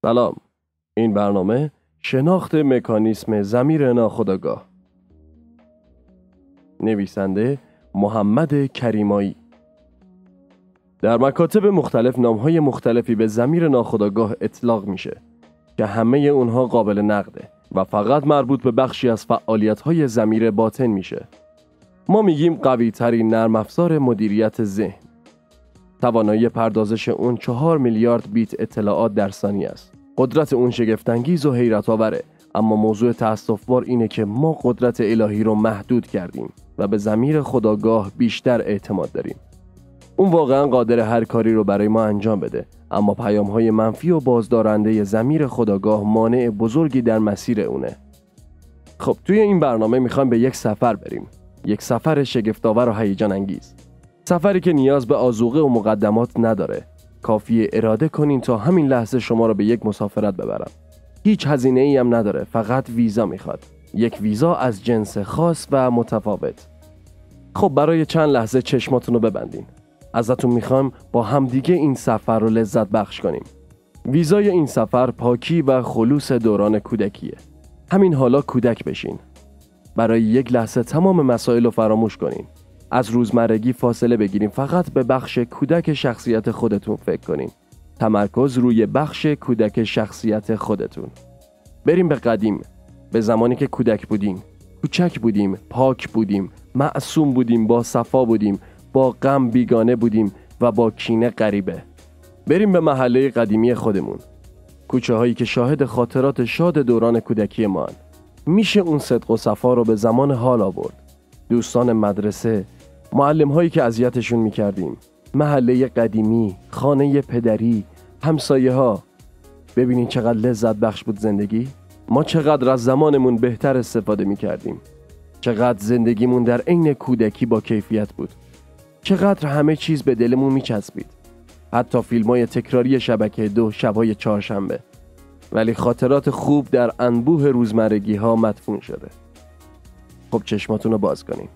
سلام. این برنامه شناخت مکانیسم ضمیر ناخودآگاه. نویسنده محمد کریمایی. در مکاتب مختلف نام‌های مختلفی به ضمیر ناخودآگاه اطلاق میشه که همه اونها قابل نقده و فقط مربوط به بخشی از فعالیت‌های ضمیر باطن میشه. ما میگیم قوی‌ترین نرم افزار مدیریت ذهن. توانایی پردازش اون 4 میلیارد بیت اطلاعات در ثانیه است. قدرت اون شگفت‌انگیز و حیرت‌آوره، اما موضوع تأسف‌بار اینه که ما قدرت الهی رو محدود کردیم و به ضمیر خودآگاه بیشتر اعتماد داریم. اون واقعاً قادر هر کاری رو برای ما انجام بده، اما پیام‌های منفی و بازدارنده ضمیر خودآگاه مانع بزرگی در مسیر اونه. خب توی این برنامه میخوایم به یک سفر بریم. یک سفر شگفت‌آور و هیجان انگیز. سفری که نیاز به آذوقه و مقدمات نداره. کافیه اراده کنین تا همین لحظه شما رو به یک مسافرت ببرم. هیچ هزینه‌ای هم نداره، فقط ویزا میخواد. یک ویزا از جنس خاص و متفاوت. خب برای چند لحظه چشماتون رو ببندین. ازتون میخوام با همدیگه این سفر رو لذت بخش کنیم. ویزای این سفر پاکی و خلوص دوران کودکیه. همین حالا کودک بشین. برای یک لحظه تمام مسائل رو فراموش کنین. از روزمرگی فاصله بگیریم، فقط به بخش کودک شخصیت خودتون فکر کنین. تمرکز روی بخش کودک شخصیت خودتون. بریم به قدیم، به زمانی که کودک بودیم، کوچک بودیم، پاک بودیم، معصوم بودیم، با صفا بودیم، با غم بیگانه بودیم و با کینه غریبه. بریم به محله قدیمی خودمون، کوچه هایی که شاهد خاطرات شاد دوران کودکی ما هن. میشه اون صدق و صفا رو به زمان حال آورد. دوستان مدرسه، معلم هایی که اذیتشون میکردیم، محله قدیمی، خانه پدری، همسایه ها. ببینین چقدر لذت بخش بود زندگی. ما چقدر از زمانمون بهتر استفاده میکردیم. چقدر زندگیمون در عین کودکی با کیفیت بود. چقدر همه چیز به دلمون میچسبید. حتی فیلم‌های تکراری شبکه 2 شب‌های چهارشنبه. ولی خاطرات خوب در انبوه روزمرگی ها مدفون شده. خب چشماتون رو باز کنین.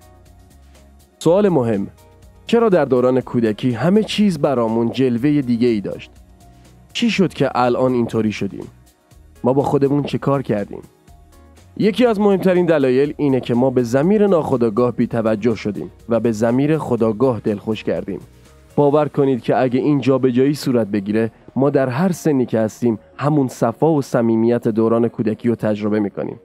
سوال مهم: چرا در دوران کودکی همه چیز برامون جلوه دیگه ای داشت؟ چی شد که الان اینطوری شدیم؟ ما با خودمون چه کار کردیم؟ یکی از مهمترین دلایل اینه که ما به ضمیر ناخودآگاه بی‌توجه شدیم و به ضمیر خودآگاه دلخوش کردیم. باور کنید که اگه این جابجایی صورت بگیره، ما در هر سنی که هستیم همون صفا و صمیمیت دوران کودکی رو تجربه میکنیم.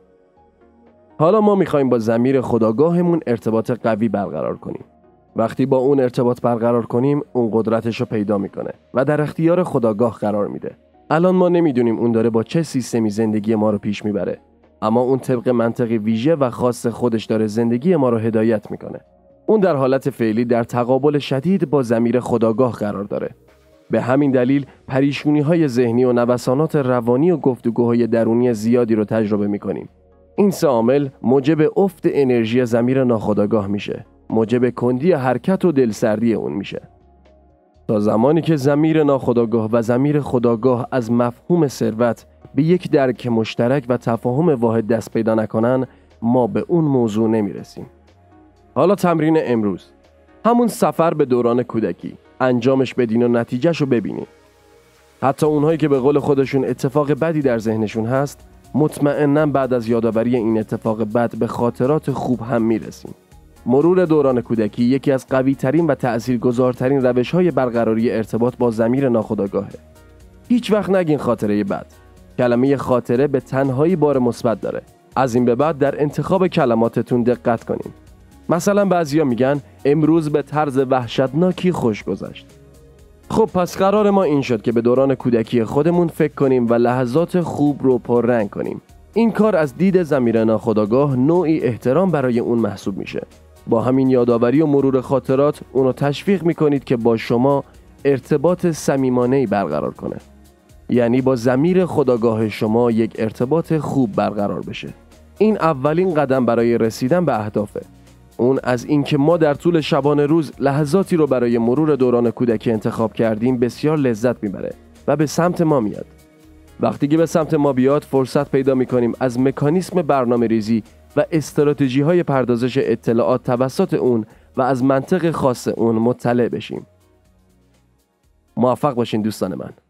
حالا ما میخوایم با ضمیر خودآگاهمون ارتباط قوی برقرار کنیم. وقتی با اون ارتباط برقرار کنیم، اون قدرتش رو پیدا میکنه و در اختیار خودآگاه قرار میده. الان ما نمیدونیم اون داره با چه سیستمی زندگی ما رو پیش میبره، اما اون طبق منطق ویژه و خاص خودش داره زندگی ما رو هدایت میکنه. اون در حالت فعلی در تقابل شدید با ضمیر خودآگاه قرار داره. به همین دلیل پریشونی‌های ذهنی و نوسانات روانی و گفتگوهای درونی زیادی رو تجربه می‌کنیم. این سه عامل موجب افت انرژی ضمیر ناخودآگاه میشه. موجب کندی حرکت و دلسردی اون میشه. تا زمانی که ضمیر ناخودآگاه و ضمیر خودآگاه از مفهوم ثروت به یک درک مشترک و تفاهم واحد دست پیدا نکنن، ما به اون موضوع نمیرسیم. حالا تمرین امروز، همون سفر به دوران کودکی، انجامش بدین و نتیجهش رو ببینین. حتی اونهایی که به قول خودشون اتفاق بدی در ذهنشون هست، مطمئناً بعد از یادآوری این اتفاق بد به خاطرات خوب هم میرسیم. مرور دوران کودکی یکی از قوی‌ترین و تأثیرگذارترین روش‌های برقراری ارتباط با ضمیر ناخودآگاهه. هیچ وقت نگین خاطره بد. کلمه خاطره به تنهایی بار مثبت داره. از این به بعد در انتخاب کلماتتون دقت کنین. مثلا بعضیا میگن امروز به طرز وحشتناکی خوش گذشت. خب پس قرار ما این شد که به دوران کودکی خودمون فکر کنیم و لحظات خوب رو پررنگ کنیم. این کار از دید ضمیر ناخودآگاه نوعی احترام برای اون محسوب میشه. با همین یادآوری و مرور خاطرات اونو تشویق میکنید که با شما ارتباط صمیمانه‌ای برقرار کنه. یعنی با ضمیر خودآگاه شما یک ارتباط خوب برقرار بشه. این اولین قدم برای رسیدن به اهدافه. اون از اینکه ما در طول شبانه روز لحظاتی رو برای مرور دوران کودکی انتخاب کردیم بسیار لذت میبره و به سمت ما میاد. وقتی که به سمت ما بیاد، فرصت پیدا میکنیم از مکانیسم برنامه ریزی و استراتژی های پردازش اطلاعات توسط اون و از منطق خاص اون مطلع بشیم. موفق باشین دوستان من.